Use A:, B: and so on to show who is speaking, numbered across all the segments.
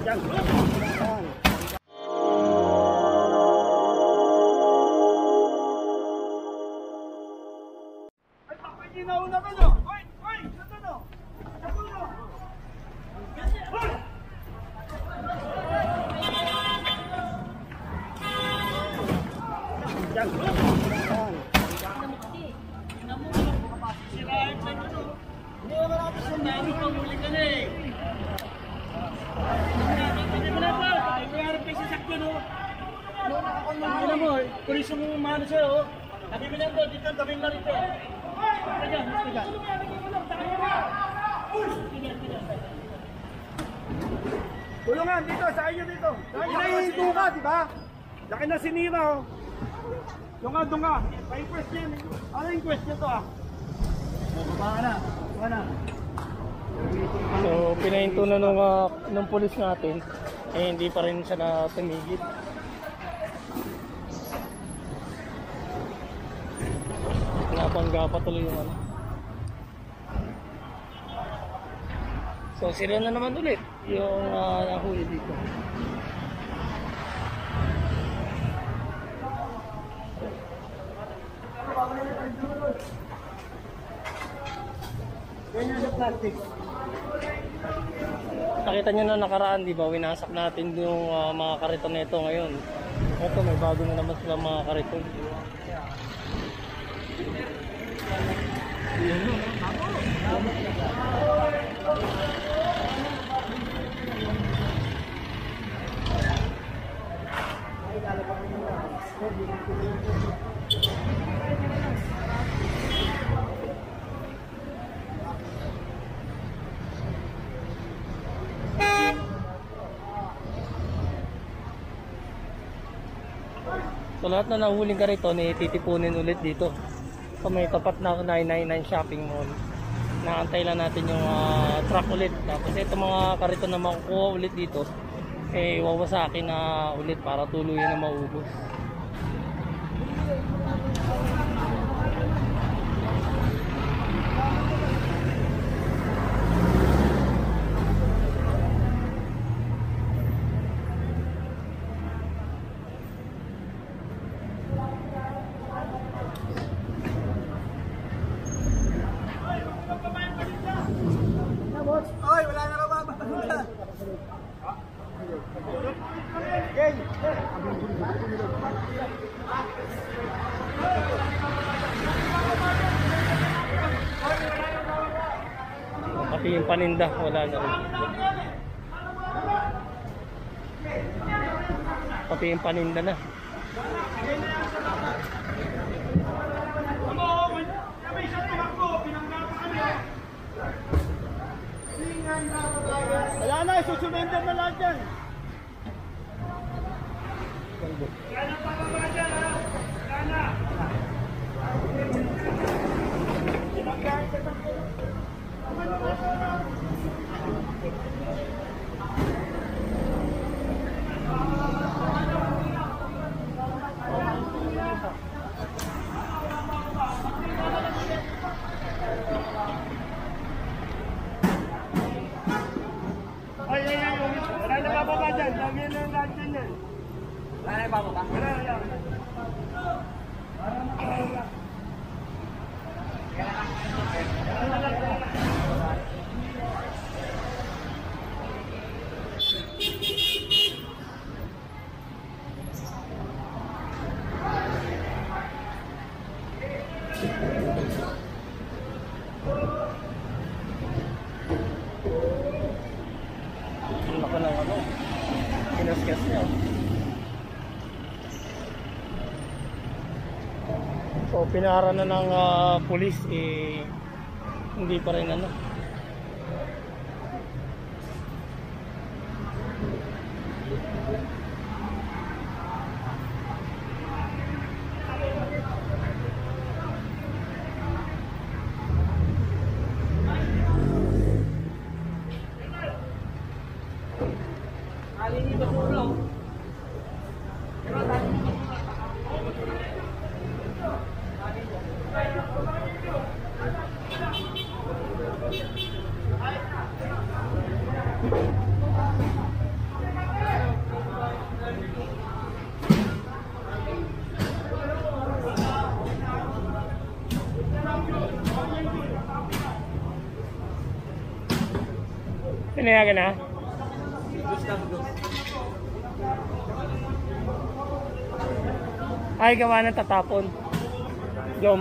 A: Yan. Ay, pakpagi na una ka no? Hoy! Hoy! Ito no? Ito no? Hoy! Yan. Pulis yung umano siya, oh. Sabi mo niyan doon, dito, gawin na rito. Kaya, kaya. Tulungan, dito, sa inyo dito. Inahinto ka, di ba? Laki na sinira, oh. Doon ka. May question. Ano yung question to, ah? Baka na.
B: So, pinahinto na nung pulis natin. Eh, hindi pa rin siya na tumigil. Napangga pa tuloy yung ano. So sila na naman ulit yung nahuli dito.
A: Ganyan sa plastic.
B: Nakita nyo na nakaraan, di ba? Winasak natin yung mga kariton nito ngayon. Ito, may bago na naman sila mga kariton. So lahat na nahuling kariton eh, titipunin ulit dito. So may tapat na 999 shopping mall. Naantay lang natin yung truck ulit. Tapos ito mga kariton na makukuha ulit dito eh wawasakin na ulit para tuluyan na maubos.
A: Oy, wala na raw mababasa. Okay.
B: Pati yung paninda, wala na rin. Pati yung paninda na.
A: Wala na, susurrender na lahat dyan. Wala na bababa dyan. Lagi na yung lahat dyan yan. Wala na bababa? Wala na.
B: Laki ng ano, kinaskas niya. So pinara na ng pulis eh hindi pa rin ano. Pinayagan na? Ay, gawa ng tatapon. Jom.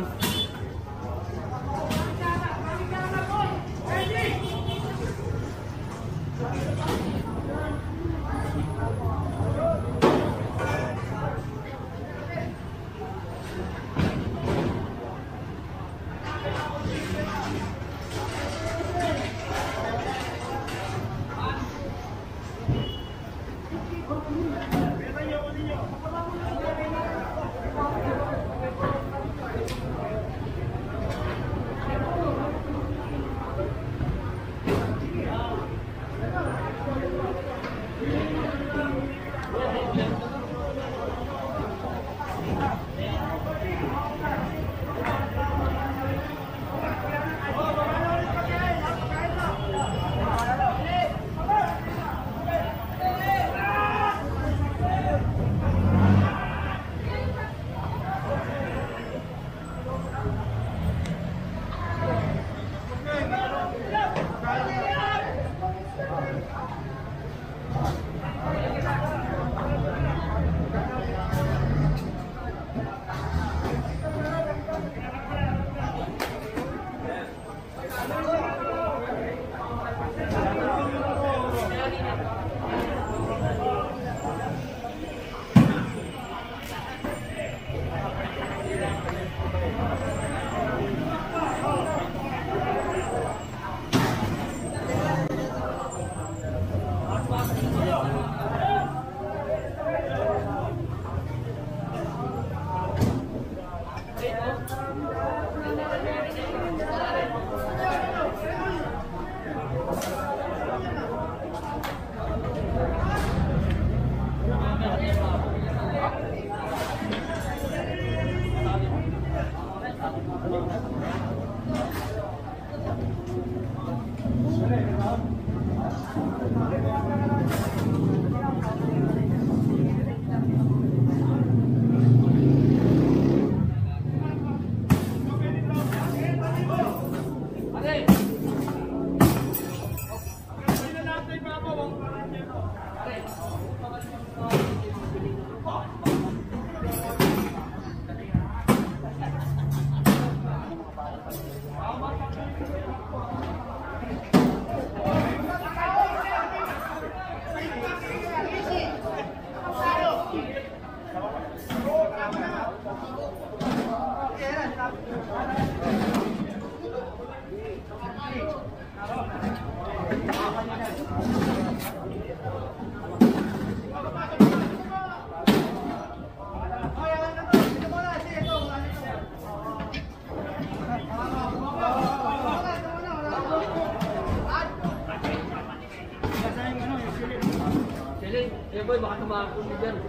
C: Boy, baka tumakot mo dyan.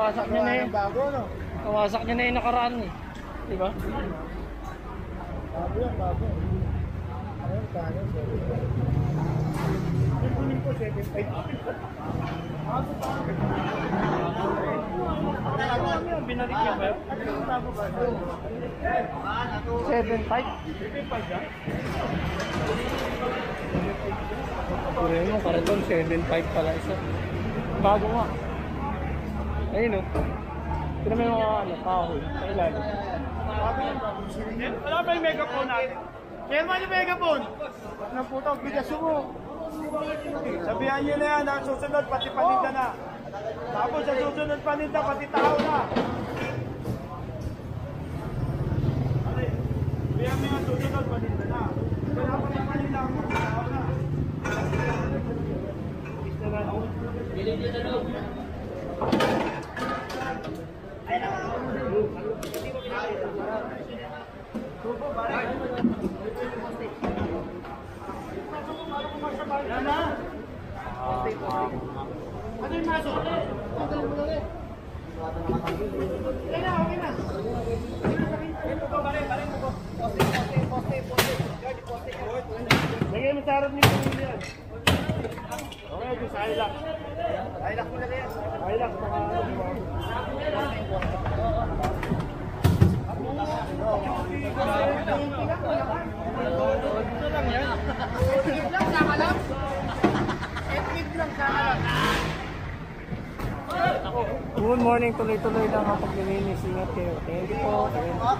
B: kawasak niya na eh.
A: Bago, no?
B: Kawasak niya na yung nakaraan eh. Diba?
A: Bago yan, bago. Ayun, kano, yung kunin ko, 7.5.
B: Binalik niya ba? 7.5?
A: 7.5 yan?
B: Puro yung kariton, 7.5 pala isa. Bago nga. Ayun o. Ito naman yung mga kahoy. Sa ilalim.
A: Wala ba yung megaphone natin? Kaya naman yung megaphone? Ng putang bigas mo. Sabihan nyo na yan, ang susunod pati paninda na. Tapos sa susunod paninda, pati tao na. Sabihan mo yung susunod paninda na. Wala pa yung paninda mo, tao na. Ano yung maso? Okay na, okay na. Lagay mo sa harap ni Pumili yan. Okay, doon sa Hilux. Hilux mo lagay yan. Hilux, baka ano, di ba?
B: Good morning, tuloy-tuloy lang ang paglilinis. Ingat kayo. Thank you po.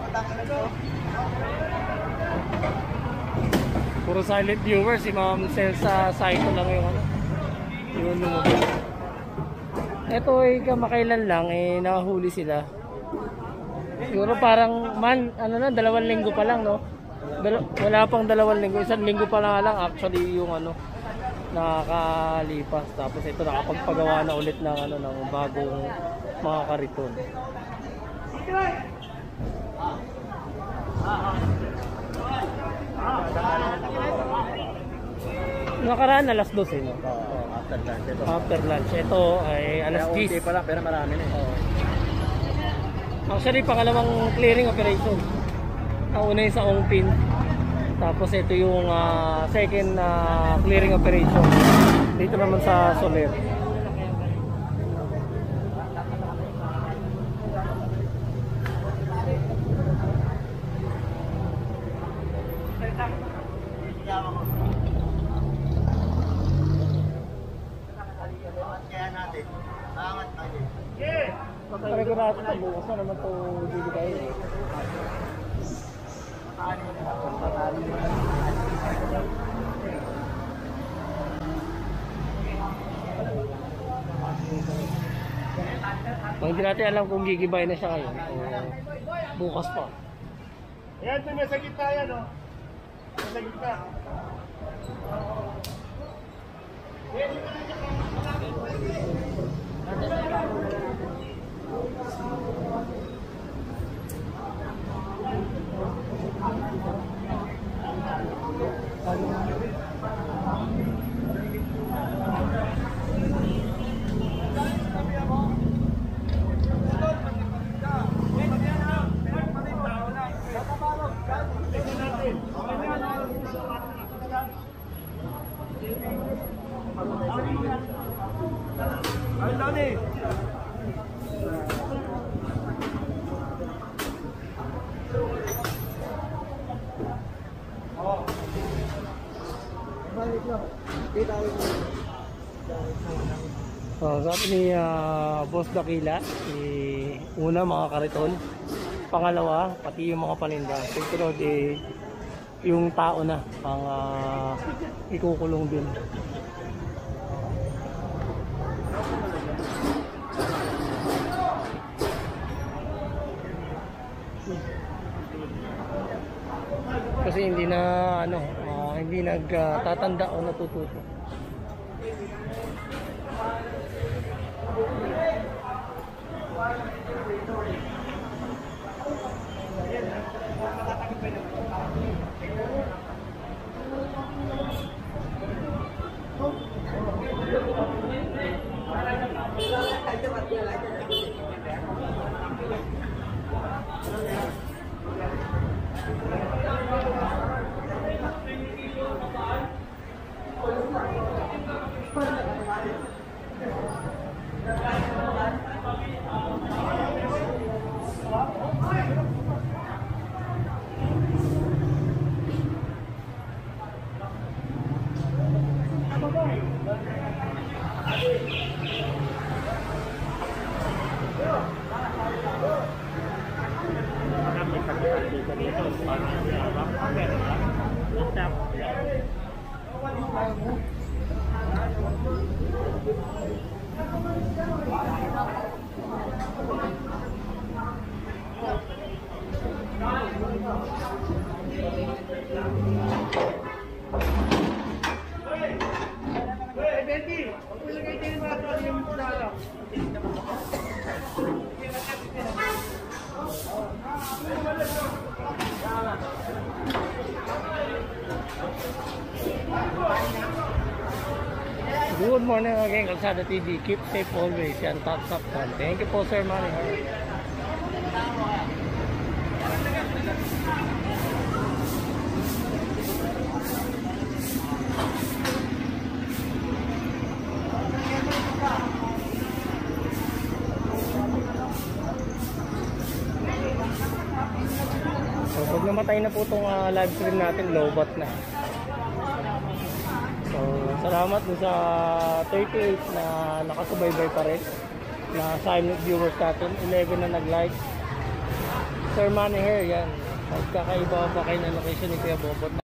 B: Puro silent viewers, si Ma'am Celsa Saito lang yung ano. Yung lumabas. Ito ay kamakailan lang eh nakahuli sila. Siguro parang ano na, 2 linggo pa lang, no? Wala pang 2 linggo, 1 linggo pa lang actually yung ano nakakalipas. Tapos ito nakapagpagawa na ulit ng ano ng bagong mga kariton. Nakaraan alas 12 no?
C: After lunch ito.
B: After lunch. Ito ay alas 10.
C: Hindi pa lang, pero marami na eh.
B: Actually, pangalawang clearing operation. Ang una yung sa Ongpin. Tapos ito yung second clearing operation. Dito naman sa Soler. Paregurado ito, bukas na naman ito bibigay. Hindi natin alam kung gigibay na siya ngayon o bukas pa.
A: Ayan, ito nasa gitna yan, no? Nasa gitna. Ay, Dani!
B: Sabi ni Boss Dakila, una mga kariton, pangalawa pati yung mga paninda, sunod yung tao na ang ikukulong din. Kasi hindi na hindi nagtatanda o natututo.
A: Hey, Bendy! Huwag mo lagay din mga trolley yung dala.
B: Good morning again, Kalsada TV. Keep safe always. Yan, top. Thank you po, Sir Manny. So, pag namatay na po itong live stream natin, lowbat na. So, salamat dun sa 38 na nakasubaybay pa rin na silent viewers natin. 11 na nag-like. Sir Manny Hair, yan. Magkakaiba pa kayo ng location ni Kuya Bobot.